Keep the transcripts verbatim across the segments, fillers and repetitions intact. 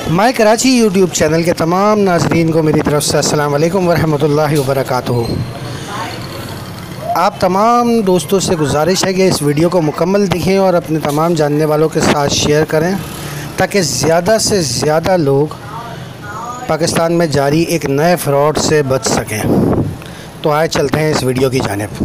مائی Karachi YouTube channel کے تمام ناظرین کو میری طرف سے السلام علیکم ورحمۃ اللہ وبرکاتہ۔ آپ تمام دوستوں سے گزارش ہے کہ اس ویڈیو کو مکمل دیکھیں اور اپنے تمام جاننے والوں کے ساتھ شیئر کریں تاکہ زیادہ سے زیادہ لوگ پاکستان میں جاری ایک نئے فراڈ سے بچ سکیں۔ تو آئے چلتے ہیں اس ویڈیو کی جانب۔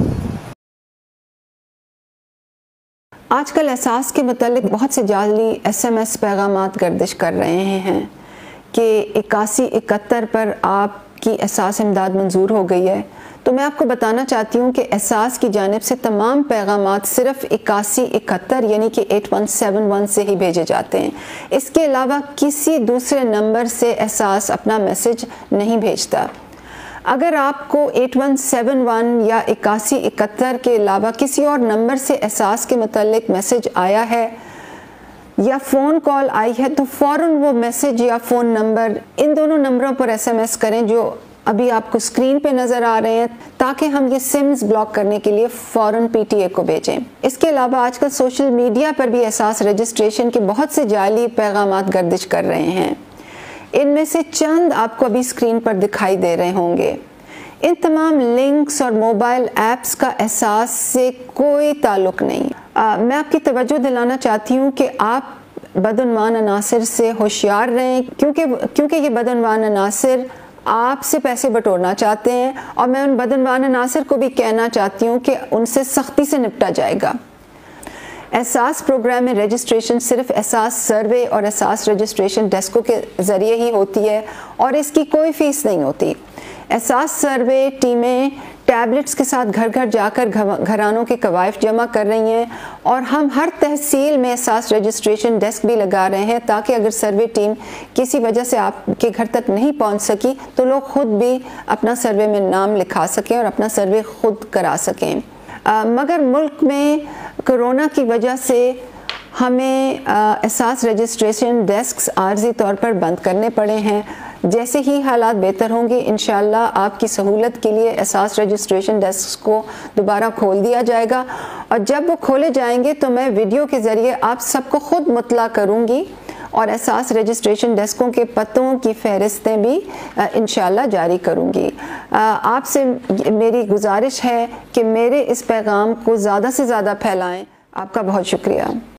آج کل احساس کے متعلق بہت سے جعلی ایس ایم ایس پیغامات گردش کر رہے ہیں کہ اکاسی اکہتر پر آپ کی احساس امداد منظور ہو گئی ہے۔ تو میں آپ کو بتانا چاہتی ہوں کہ احساس کی جانب سے تمام پیغامات صرف اکاسی اکہتر یعنی کہ ایٹ ون سیون ون سے ہی بھیجے جاتے ہیں۔ اس کے علاوہ کسی دوسرے نمبر سے احساس اپنا میسج نہیں بھیجتا۔ اگر آپ کو ایٹ ون سیون ون یا اکاسی اکہتر کے علاوہ کسی اور نمبر سے احساس کے متعلق میسج آیا ہے یا فون کال آئی ہے تو فوراً وہ میسج یا فون نمبر ان دونوں نمبروں پر ایس ایم ایس کریں جو ابھی آپ کو اسکرین پہ نظر آ رہے ہیں تاکہ ہم یہ سمز بلاک کرنے کے لیے فوراً پی ٹی اے کو بھیجیں۔ اس کے علاوہ آج کل سوشل میڈیا پر بھی احساس رجسٹریشن کے بہت سے جعلی پیغامات گردش کر رہے ہیں۔ ان میں سے چند آپ کو ابھی اسکرین پر دکھائی دے رہے ہوں گے۔ ان تمام لنکس اور موبائل ایپس کا احساس سے کوئی تعلق نہیں۔ آ, میں آپ کی توجہ دلانا چاہتی ہوں کہ آپ بدعنوان عناصر سے ہوشیار رہیں کیونکہ کیونکہ یہ بدعنوان عناصر آپ سے پیسے بٹورنا چاہتے ہیں اور میں ان بدعنوان عناصر کو بھی کہنا چاہتی ہوں کہ ان سے سختی سے نپٹا جائے گا۔ احساس پروگرام میں رجسٹریشن صرف احساس سروے اور احساس رجسٹریشن ڈیسکوں کے ذریعے ہی ہوتی ہے اور اس کی کوئی فیس نہیں ہوتی۔ احساس سروے ٹیمیں ٹیبلٹس کے ساتھ گھر گھر جا کر گھرانوں کے کوائف جمع کر رہی ہیں اور ہم ہر تحصیل میں احساس رجسٹریشن ڈیسک بھی لگا رہے ہیں تاکہ اگر سروے ٹیم کسی وجہ سے آپ کے گھر تک نہیں پہنچ سکی تو لوگ خود بھی اپنا سروے میں نام لکھا سکیں اور اپنا سروے خود کرا سکیں۔ مگر ملک میں کرونا کی وجہ سے ہمیں احساس رجسٹریشن ڈیسکس عارضی طور پر بند کرنے پڑے ہیں۔ جیسے ہی حالات بہتر ہوں گے انشاءاللہ آپ کی سہولت کے لیے احساس رجسٹریشن ڈیسکس کو دوبارہ کھول دیا جائے گا اور جب وہ کھولے جائیں گے تو میں ویڈیو کے ذریعے آپ سب کو خود مطلع کروں گی اور احساس رجسٹریشن ڈیسکوں کے پتوں کی فہرستیں بھی انشاءاللہ جاری کروں گی۔ آپ سے میری گزارش ہے کہ میرے اس پیغام کو زیادہ سے زیادہ پھیلائیں۔ آپ کا بہت شکریہ۔